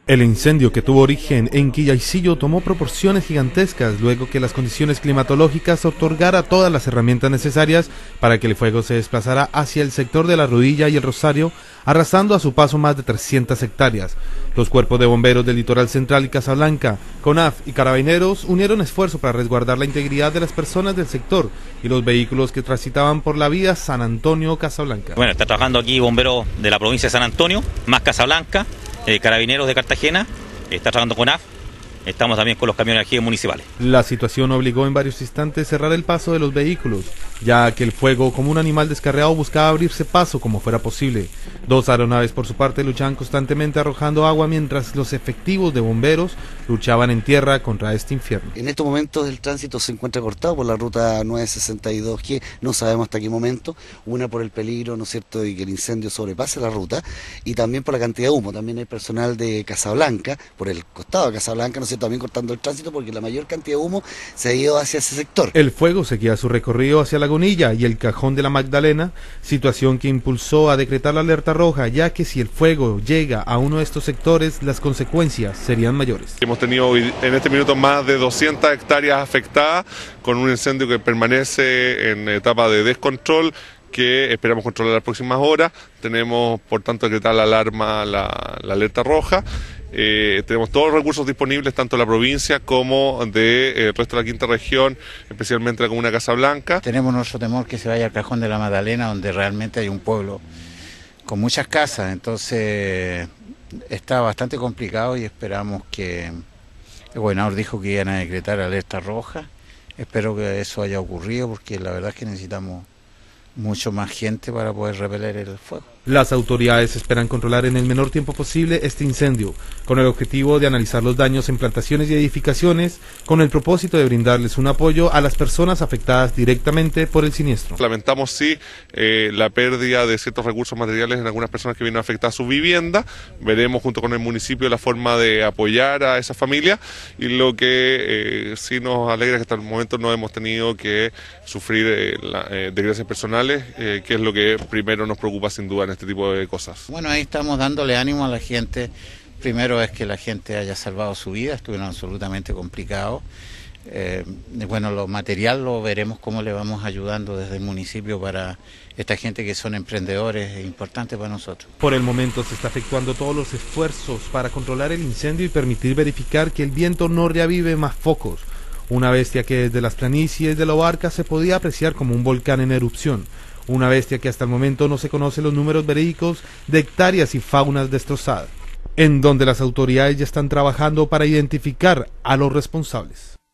El incendio que tuvo origen en Quillaisillo tomó proporciones gigantescas luego que las condiciones climatológicas otorgara todas las herramientas necesarias para que el fuego se desplazara hacia el sector de La Rodilla y El Rosario, arrasando a su paso más de 300 hectáreas. Los cuerpos de bomberos del Litoral Central y Casablanca, CONAF y Carabineros unieron esfuerzo para resguardar la integridad de las personas del sector y los vehículos que transitaban por la vía San Antonio-Casablanca. Bueno, está trabajando aquí bomberos de la provincia de San Antonio, más Casablanca, Carabineros de Cartagena, está trabajando con CONAF, estamos también con los camiones de aljibe municipales. La situación obligó en varios instantes cerrar el paso de los vehículos, ya que el fuego, como un animal descarriado, buscaba abrirse paso como fuera posible. Dos aeronaves por su parte luchaban constantemente arrojando agua mientras los efectivos de bomberos luchaban en tierra contra este infierno. En estos momentos el tránsito se encuentra cortado por la ruta 962G, no sabemos hasta qué momento, una por el peligro, ¿no es cierto?, y que el incendio sobrepase la ruta, y también por la cantidad de humo. También hay personal de Casablanca, por el costado de Casablanca, ¿no es cierto?, también cortando el tránsito porque la mayor cantidad de humo se ha ido hacia ese sector. El fuego seguía su recorrido hacia Lagunilla y el Cajón de la Magdalena, situación que impulsó a decretar la alerta roja, ya que si el fuego llega a uno de estos sectores, las consecuencias serían mayores. Hemos tenido en este minuto más de 200 hectáreas afectadas, con un incendio que permanece en etapa de descontrol, que esperamos controlar las próximas horas. Tenemos, por tanto, decretada la alarma, la alerta roja. Tenemos todos los recursos disponibles, tanto de la provincia como del resto de la quinta región, especialmente la comuna de Casablanca. Tenemos nuestro temor que se vaya al Cajón de la Magdalena, donde realmente hay un pueblo con muchas casas, entonces está bastante complicado y esperamos que el gobernador dijo que iban a decretar alerta roja. Espero que eso haya ocurrido porque la verdad es que necesitamos mucho más gente para poder repeler el fuego. Las autoridades esperan controlar en el menor tiempo posible este incendio, con el objetivo de analizar los daños en plantaciones y edificaciones, con el propósito de brindarles un apoyo a las personas afectadas directamente por el siniestro. Lamentamos sí la pérdida de ciertos recursos materiales en algunas personas que vienen afectadas a su vivienda. Veremos junto con el municipio la forma de apoyar a esa familia, y lo que sí nos alegra es que hasta el momento no hemos tenido que sufrir desgracias personales, que es lo que primero nos preocupa sin duda en este tipo de cosas. Bueno, ahí estamos dándole ánimo a la gente. Primero es que la gente haya salvado su vida, estuvieron absolutamente complicados. Bueno, lo material lo veremos cómo le vamos ayudando desde el municipio para esta gente que son emprendedores importantes para nosotros. Por el momento se está efectuando todos los esfuerzos para controlar el incendio y permitir verificar que el viento no reavive más focos. Una bestia que desde las planicies de la Barca se podía apreciar como un volcán en erupción. Una bestia que hasta el momento no se conoce los números verídicos de hectáreas y faunas destrozadas, en donde las autoridades ya están trabajando para identificar a los responsables.